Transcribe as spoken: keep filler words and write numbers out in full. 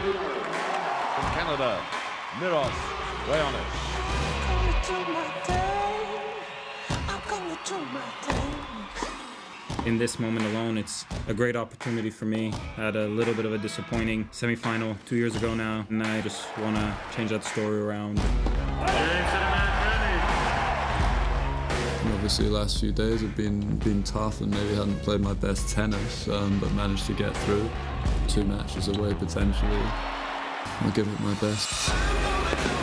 From Canada, Miros Raonic. In this moment alone, it's a great opportunity for me. I had a little bit of a disappointing semi-final two years ago now, and I just want to change that story around. And obviously the last few days have been, been tough and maybe hadn't played my best tennis, um, but managed to get through. Two matches away potentially. I'll give it my best.